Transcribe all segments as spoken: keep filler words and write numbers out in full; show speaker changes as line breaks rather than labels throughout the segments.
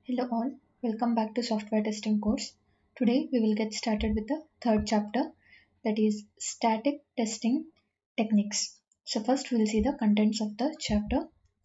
Hello all, welcome back to software testing course. Today we will get started with the third chapter, that is static testing techniques. So first we'll see the contents of the chapter.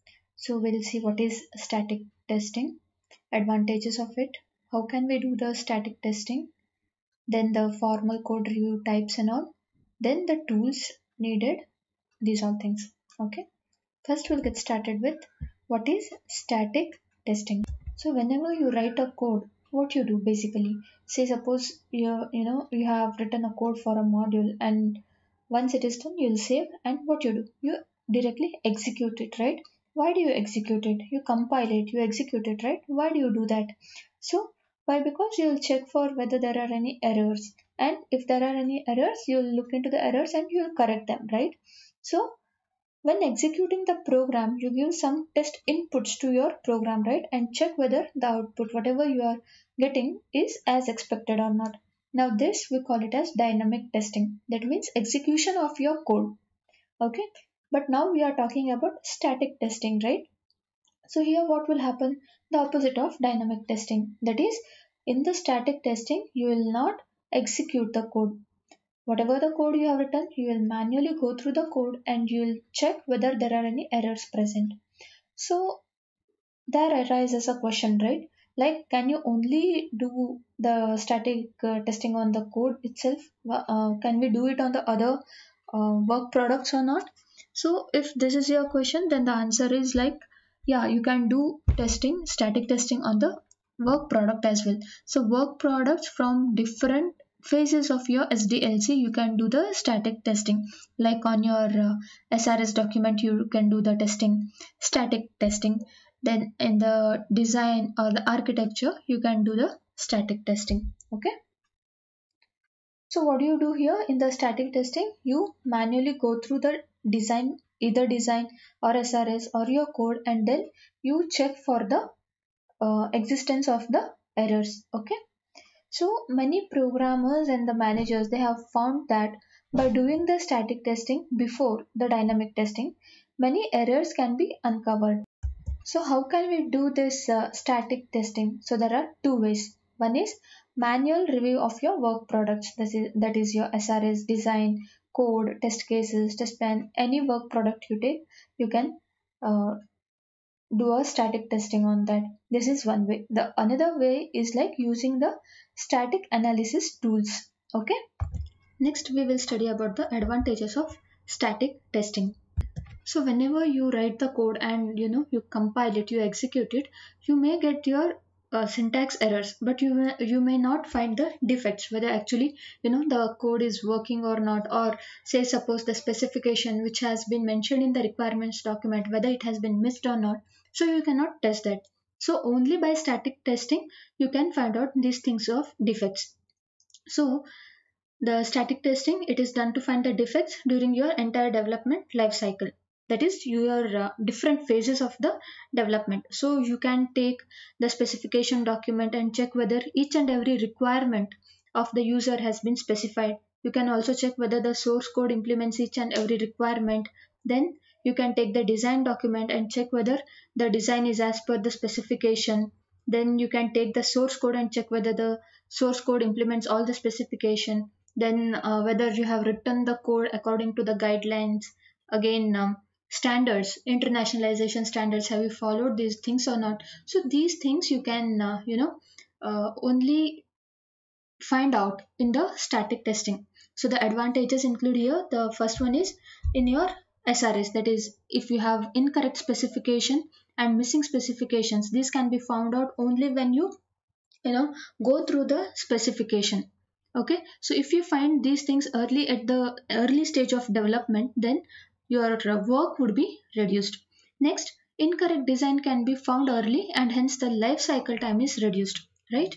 So we'll see what is static testing, advantages of it, how can we do the static testing, then the formal code review types and all, then the tools needed, these all things. Okay. First we'll get started with what is static testing. So whenever you write a code, what you do basically, say suppose you you know you have written a code for a module, and once it is done you'll save, and what you do, you directly execute it, right? Why do you execute it? You compile it, you execute it, right? Why do you do that? So why? Because you'll check for whether there are any errors, and if there are any errors you'll look into the errors and you'll correct them, right? So when executing the program, you give some test inputs to your program, right? And check whether the output, whatever you are getting, is as expected or not. Now, this we call it as dynamic testing. That means execution of your code. Okay. But now we are talking about static testing, right? So, here what will happen? The opposite of dynamic testing. That is, in the static testing, you will not execute the code. Whatever the code you have written, you will manually go through the code and you will check whether there are any errors present. So there arises a question, right? Like, can you only do the static uh, testing on the code itself? Uh, can we do it on the other uh, work products or not? So if this is your question, then the answer is like, yeah, you can do testing, static testing on the work product as well. So work products from different phases of your S D L C, you can do the static testing. Like on your uh, S R S document, you can do the testing, static testing. Then in the design or the architecture, you can do the static testing. Okay. So what do you do here in the static testing? You manually go through the design, either design or S R S or your code, and then you check for the uh, existence of the errors. Okay. So many programmers and the managers, they have found that by doing the static testing before the dynamic testing, many errors can be uncovered. So how can we do this uh, static testing? So there are two ways. One is manual review of your work products. This is, that is your S R S, design, code, test cases, test plan, any work product you take, you can uh, do a static testing on that. This is one way. The another way is like using the static analysis tools. Okay. Next we will study about the advantages of static testing. So whenever you write the code and you know you compile it, you execute it, you may get your uh, syntax errors, but you may, you may not find the defects, whether actually you know the code is working or not, or say suppose the specification which has been mentioned in the requirements document, whether it has been missed or not. So you cannot test that. So only by static testing you can find out these things of defects. So the static testing, it is done to find the defects during your entire development life cycle. That is your uh, different phases of the development. So you can take the specification document and check whether each and every requirement of the user has been specified. You can also check whether the source code implements each and every requirement. Then you can take the design document and check whether the design is as per the specification. Then you can take the source code and check whether the source code implements all the specification. Then uh, whether you have written the code according to the guidelines, again um, standards, internationalization standards, have you followed these things or not? So these things you can uh, you know uh, only find out in the static testing. So the advantages include here, the first one is in your S R S, that is if you have incorrect specification and missing specifications, these can be found out only when you you know go through the specification. Okay. So if you find these things early at the early stage of development, then your uh, work would be reduced. Next, incorrect design can be found early and hence the life cycle time is reduced, right?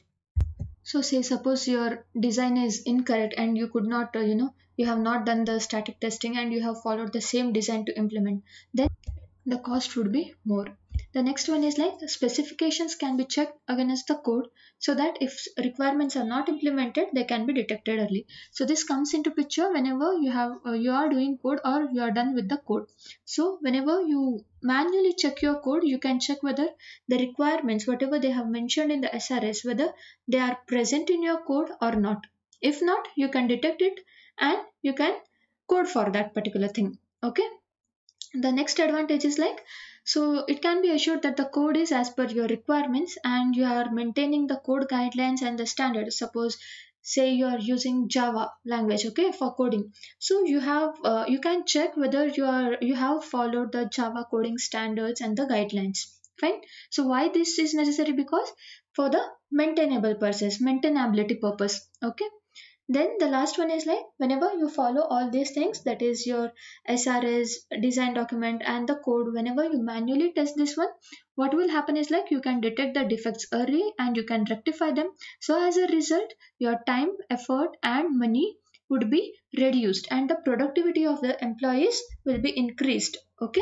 So say suppose your design is incorrect and you could not uh, you know you have not done the static testing and you have followed the same design to implement, then the cost would be more. The next one is like the specifications can be checked against the code so that if requirements are not implemented, they can be detected early. So this comes into picture whenever you have uh, you are doing code or you are done with the code. So whenever you manually check your code, you can check whether the requirements, whatever they have mentioned in the S R S, whether they are present in your code or not. If not, you can detect it and you can code for that particular thing. Okay. The next advantage is like, so it can be assured that the code is as per your requirements and you are maintaining the code guidelines and the standards. Suppose say you are using Java language, okay, for coding. So you have uh, you can check whether you are you have followed the Java coding standards and the guidelines. Fine. So why this is necessary? Because for the maintainable purpose, maintainability purpose. Okay. Then the last one is like, whenever you follow all these things, that is your S R S, design document and the code, whenever you manually test this one, what will happen is like you can detect the defects early and you can rectify them. So as a result, your time, effort and money would be reduced and the productivity of the employees will be increased. Okay.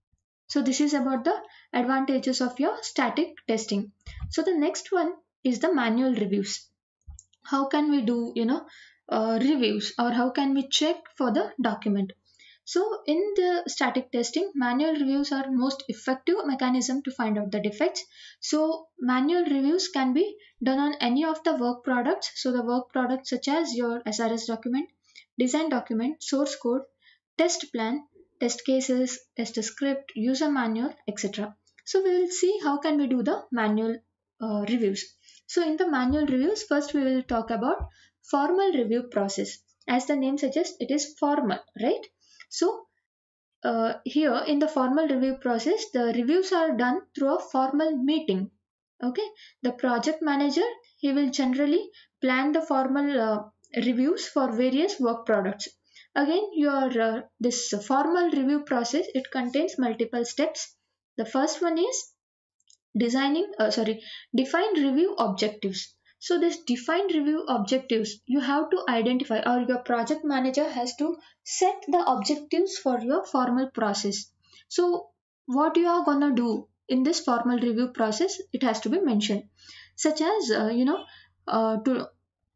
So this is about the advantages of your static testing. So the next one is the manual reviews. How can we do, you know, uh, reviews, or how can we check for the document? So in the static testing, manual reviews are most effective mechanism to find out the defects. So manual reviews can be done on any of the work products. So the work products such as your S R S document, design document, source code, test plan, test cases, test script, user manual, et cetera. So we will see how can we do the manual uh, reviews. So in the manual reviews, first we will talk about formal review process. As the name suggests, it is formal, right? So uh, here in the formal review process, the reviews are done through a formal meeting. Okay, the project manager, he will generally plan the formal uh, reviews for various work products. Again, your uh, this formal review process, it contains multiple steps. The first one is designing uh, sorry define review objectives. So this defined review objectives, you have to identify, or your project manager has to set the objectives for your formal process. So what you are gonna do in this formal review process, it has to be mentioned, such as uh, you know uh, to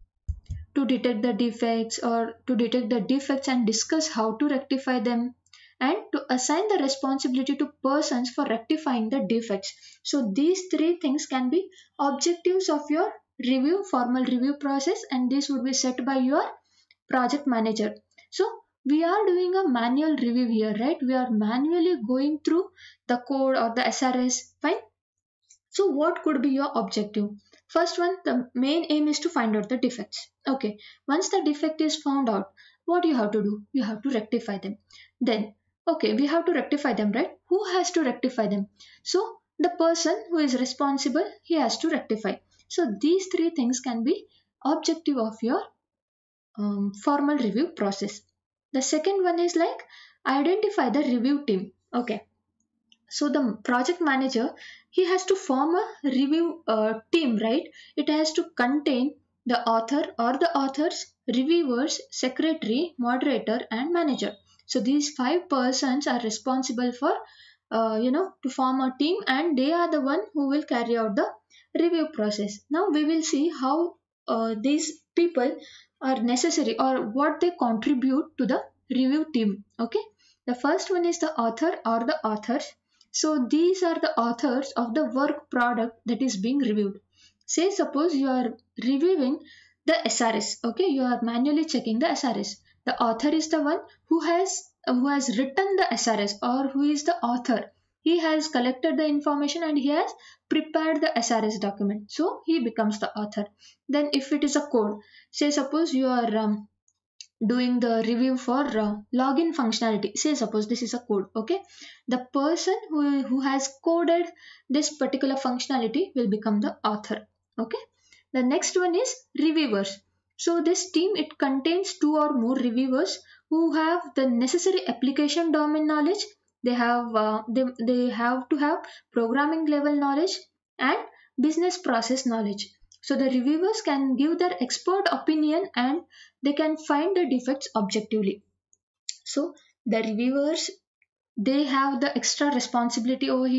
to detect the defects, or to detect the defects and discuss how to rectify them, and to assign the responsibility to persons for rectifying the defects. So these three things can be objectives of your review formal review process, and this would be set by your project manager. So we are doing a manual review here, right? We are manually going through the code or the S R S. Fine. So what could be your objective? First one, the main aim is to find out the defects. Okay, once the defect is found out, what you have to do? You have to rectify them. Then, okay, we have to rectify them, right? Who has to rectify them? So the person who is responsible, he has to rectify. So these three things can be objective of your um, formal review process. The second one is like identify the review team. Okay, so the project manager, he has to form a review uh, team, right? It has to contain the author or the authors, reviewers, secretary, moderator and manager. So these five persons are responsible for uh, you know to form a team, and they are the one who will carry out the review process. Now we will see how uh, these people are necessary, or what they contribute to the review team. Okay, the first one is the author or the authors. So these are the authors of the work product that is being reviewed. Say suppose you are reviewing the S R S, okay, you are manually checking the S R S. The author is the one who has who has written the S R S, or who is the author. He has collected the information and he has prepared the S R S document. So he becomes the author. Then if it is a code, say suppose you are um, doing the review for uh, login functionality. Say suppose this is a code. Okay, the person who, who has coded this particular functionality will become the author. Okay, the next one is reviewers. So this team, it contains two or more reviewers who have the necessary application domain knowledge. They have uh, they, they have to have programming level knowledge and business process knowledge. So the reviewers can give their expert opinion and they can find the defects objectively. So the reviewers, they have the extra responsibility over here.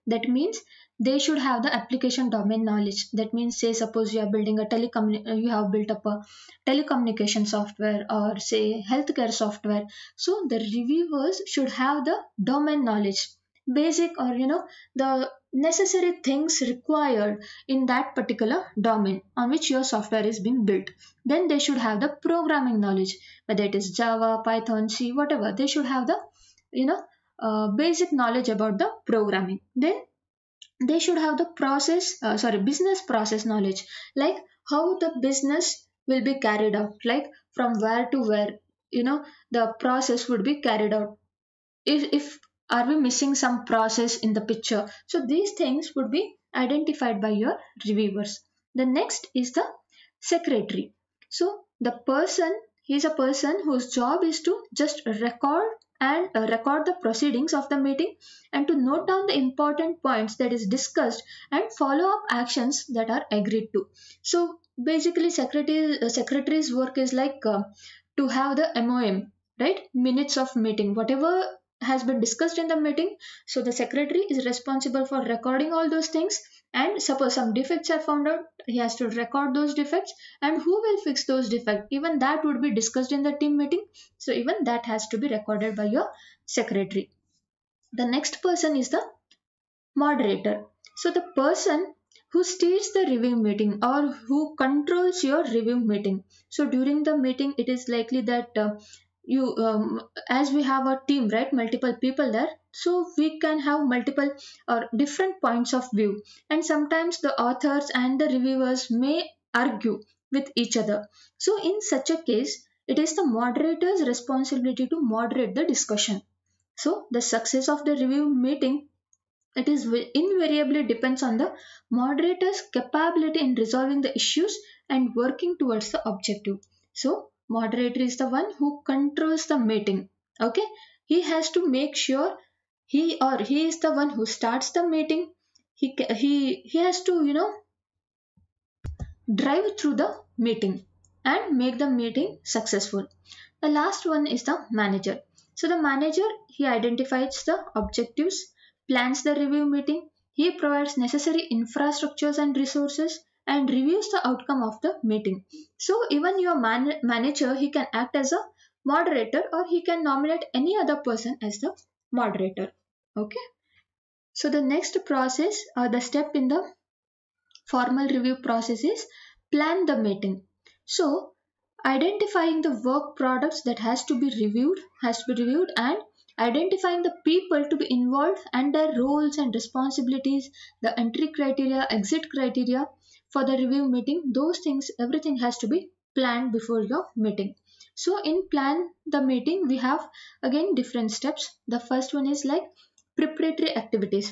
That means they should have the application domain knowledge. That means, say suppose you are building a telecom, you have built up a telecommunication software or say healthcare software. So the reviewers should have the domain knowledge, basic or you know the necessary things required in that particular domain on which your software is being built. Then they should have the programming knowledge, whether it is Java, Python, C, whatever. They should have the you know uh, basic knowledge about the programming. Then they should have the process uh, sorry business process knowledge, like how the business will be carried out, like from where to where you know the process would be carried out. If, if are we missing some process in the picture, so these things would be identified by your reviewers. The next is the secretary. So the person, he is a person whose job is to just record and uh, record the proceedings of the meeting and to note down the important points that is discussed and follow up actions that are agreed to. So basically secretary uh, secretary's work is like uh, to have the MOM, right, minutes of meeting, whatever has been discussed in the meeting. So the secretary is responsible for recording all those things, and suppose some defects are found out, he has to record those defects, and who will fix those defects, even that would be discussed in the team meeting. So even that has to be recorded by your secretary. The next person is the moderator. So the person who steers the review meeting or who controls your review meeting. So during the meeting it is likely that uh, you um, as we have a team, right, multiple people there, so we can have multiple or different points of view, and sometimes the authors and the reviewers may argue with each other. So in such a case it is the moderator's responsibility to moderate the discussion. So the success of the review meeting, it is invariably depends on the moderator's capability in resolving the issues and working towards the objective. So moderator is the one who controls the meeting. Okay, he has to make sure he or he is the one who starts the meeting. He he he has to you know drive through the meeting and make the meeting successful. The last one is the manager. So the manager, he identifies the objectives, plans the review meeting, he provides necessary infrastructures and resources, and reviews the outcome of the meeting. So even your man- manager, he can act as a moderator or he can nominate any other person as the moderator. Okay. So the next process or the step in the formal review process is plan the meeting. So identifying the work products that has to be reviewed has to be reviewed and identifying the people to be involved and their roles and responsibilities, the entry criteria, exit criteria for the review meeting, those things, everything has to be planned before your meeting. So in plan the meeting we have again different steps. The first one is like preparatory activities.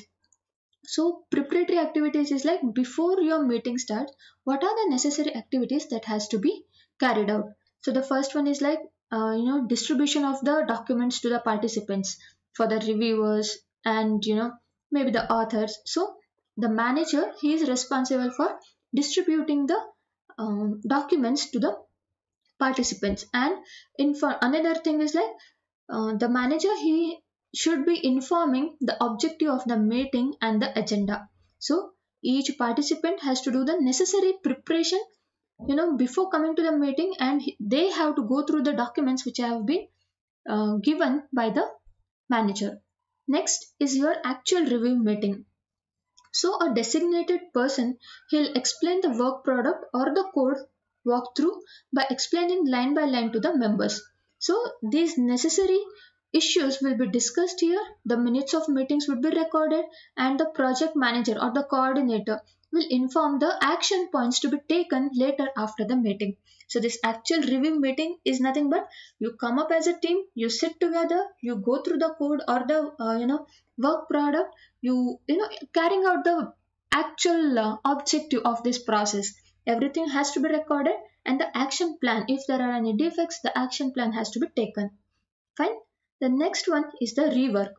So preparatory activities is like before your meeting starts, what are the necessary activities that has to be carried out. So the first one is like uh, you know distribution of the documents to the participants for the reviewers and you know maybe the authors. So the manager, he is responsible for distributing the um, documents to the participants. And in for another thing is like uh, the manager, he should be informing the objective of the meeting and the agenda. So each participant has to do the necessary preparation you know before coming to the meeting, and he- they have to go through the documents which have been uh, given by the manager. Next is your actual review meeting. So a designated person, he'll explain the work product or the code walkthrough by explaining line by line to the members. So these necessary issues will be discussed here, the minutes of meetings will be recorded, and the project manager or the coordinator will inform the action points to be taken later after the meeting. So this actual review meeting is nothing but you come up as a team, you sit together, you go through the code or the uh, you know work product, you you know carrying out the actual uh, objective of this process. Everything has to be recorded, and the action plan, if there are any defects, the action plan has to be taken. Fine. The next one is the rework.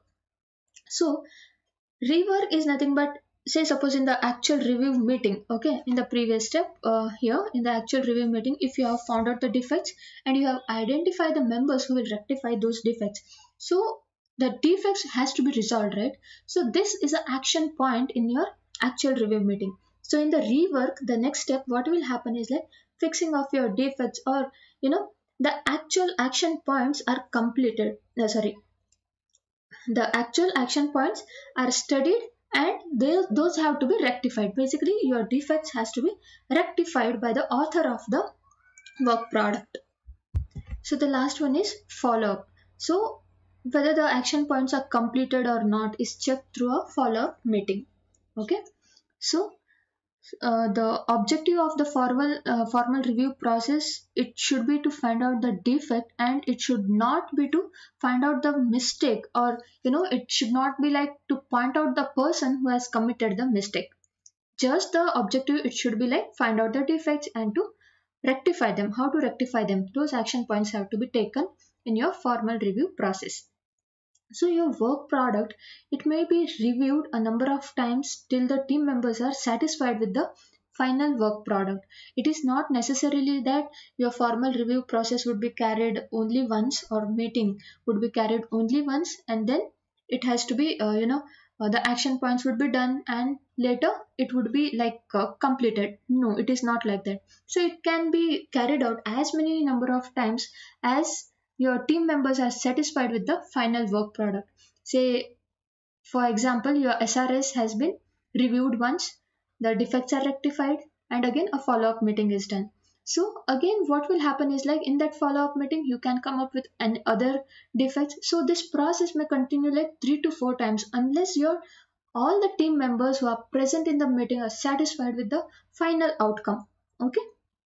So rework is nothing but, say suppose in the actual review meeting, okay, in the previous step, uh, here in the actual review meeting, if you have found out the defects and you have identified the members who will rectify those defects, so the defects has to be resolved, right? So this is an action point in your actual review meeting. So in the rework, the next step, what will happen is like fixing of your defects, or you know the actual action points are completed. No, sorry, the actual action points are studied, and they, those have to be rectified. Basically, your defects has to be rectified by the author of the work product. So the last one is follow up. So whether the action points are completed or not is checked through a follow up meeting. Okay. So uh, the objective of the formal uh, formal review process, it should be to find out the defect, and it should not be to find out the mistake, or you know it should not be like to point out the person who has committed the mistake. Just the objective, it should be like find out the defects and to rectify them. How to rectify them, those action points have to be taken in your formal review process. So your work product, it may be reviewed a number of times till the team members are satisfied with the final work product. It is not necessarily that your formal review process would be carried only once, or meeting would be carried only once, and then it has to be uh, you know uh, the action points would be done and later it would be like uh, completed. No, it is not like that. So it can be carried out as many number of times as your team members are satisfied with the final work product. Say, for example, your S R S has been reviewed once, the defects are rectified, and again a follow up meeting is done. So, again, what will happen is like in that follow up meeting, you can come up with an other defects. So, this process may continue like three to four times unless your all the team members who are present in the meeting are satisfied with the final outcome. Okay,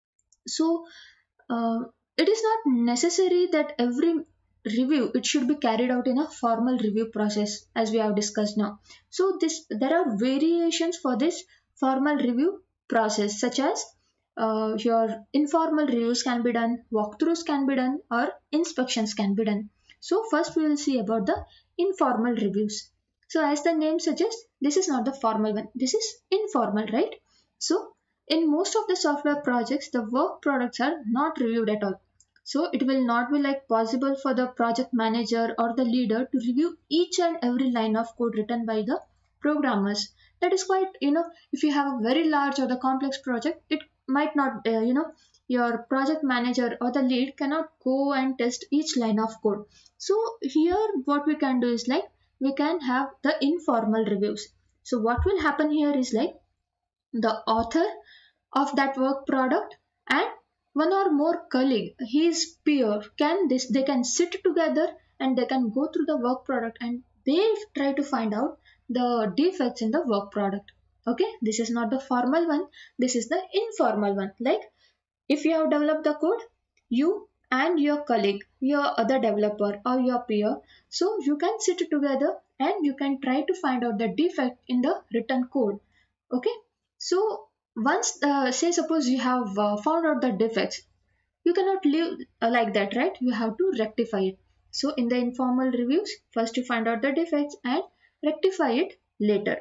so uh, it is not necessary that every review it should be carried out in a formal review process, as we have discussed now. So this there are variations for this formal review process, such as uh, your informal reviews can be done, walkthroughs can be done, or inspections can be done. So first we will see about the informal reviews. So as the name suggests, this is not the formal one, this is informal, right? So in most of the software projects, the work products are not reviewed at all. So it will not be like possible for the project manager or the leader to review each and every line of code written by the programmers. That is quite, you know, if you have a very large or the complex project, it might not, uh, you know, your project manager or the lead cannot go and test each line of code. So here what we can do is like we can have the informal reviews. So what will happen here is like the author of that work product and one or more colleague, his peer, can this they can sit together and they can go through the work product and they try to find out the defects in the work product. Okay, this is not the formal one, this is the informal one. Like if you have developed the code, you and your colleague, your other developer or your peer, so you can sit together and you can try to find out the defect in the written code. Okay, so once uh, say suppose you have uh, found out the defects, you cannot live uh, like that, right? You have to rectify it. So in the informal reviews, first you find out the defects and rectify it later.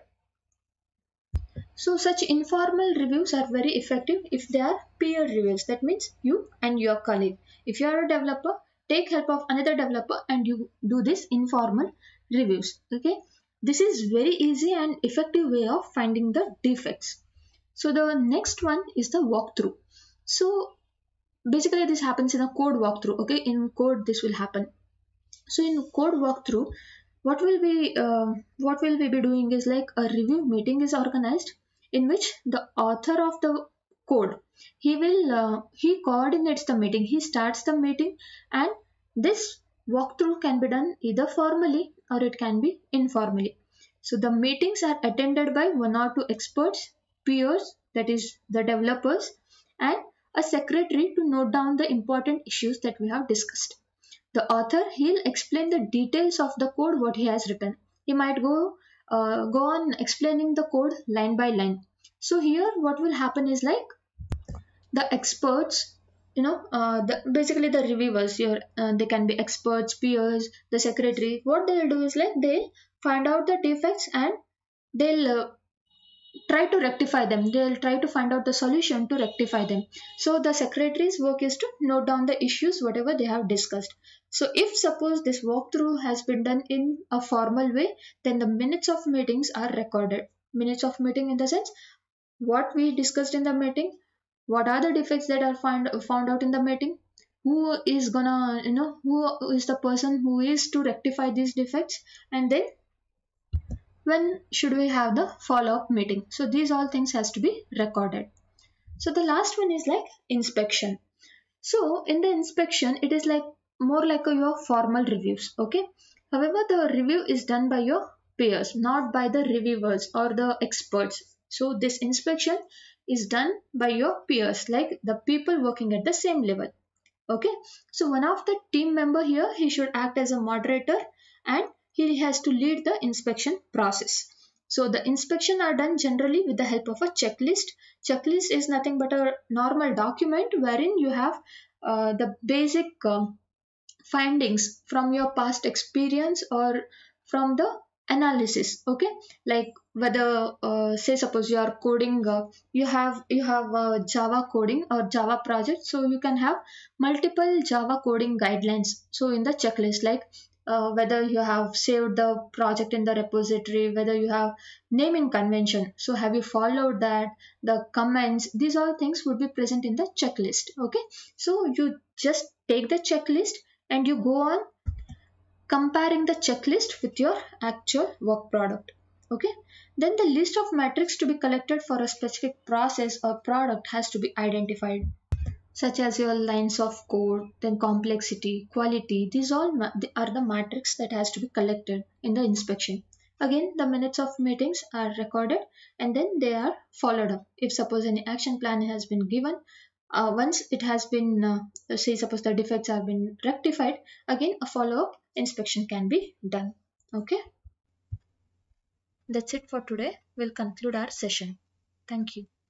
So such informal reviews are very effective if they are peer reviews. That means you and your colleague. If you are a developer, take help of another developer and you do this informal reviews. Okay, this is very easy and effective way of finding the defects. So the next one is the walkthrough. So basically this happens in a code walkthrough. Okay, in code this will happen. So in code walkthrough, what will be uh, what will we be doing is like a review meeting is organized in which the author of the code, he will uh, he coordinates the meeting, he starts the meeting, and this walkthrough can be done either formally or it can be informally. So the meetings are attended by one or two experts, peers, that is the developers, and a secretary to note down the important issues that we have discussed. The author, he'll explain the details of the code what he has written. He might go uh, go on explaining the code line by line. So here what will happen is like the experts, you know, uh, the, basically the reviewers here, uh, they can be experts, peers, the secretary. What they'll do is like they'll find out the defects and they'll uh, try to rectify them. They'll try to find out the solution to rectify them. So the secretary's work is to note down the issues whatever they have discussed. So if suppose this walkthrough has been done in a formal way, then the minutes of meetings are recorded. Minutes of meeting in the sense what we discussed in the meeting, what are the defects that are find, found out in the meeting, who is gonna, you know, who is the person who is to rectify these defects, and then when should we have the follow-up meeting. So these all things has to be recorded. So the last one is like inspection. So in the inspection it is like more like a, your formal reviews. Okay, however the review is done by your peers, not by the reviewers or the experts. So this inspection is done by your peers, like the people working at the same level. Okay, so one of the team member here, he should act as a moderator and he has to lead the inspection process. So the inspection are done generally with the help of a checklist. Checklist is nothing but a normal document wherein you have uh, the basic uh, findings from your past experience or from the analysis. Okay, like whether uh, say suppose you are coding, uh, you have you have a Java coding or Java project, so you can have multiple Java coding guidelines. So in the checklist, like uh, whether you have saved the project in the repository, whether you have naming convention, so have you followed that, the comments, these all things would be present in the checklist. Okay, so you just take the checklist and you go on comparing the checklist with your actual work product. Okay, then the list of metrics to be collected for a specific process or product has to be identified, such as your lines of code, then complexity, quality. These all ma- are the metrics that has to be collected in the inspection. Again, the minutes of meetings are recorded and then they are followed up. If suppose any action plan has been given, uh, once it has been, uh, say suppose the defects have been rectified, again a follow-up inspection can be done. Okay, that's it for today. We'll conclude our session. Thank you.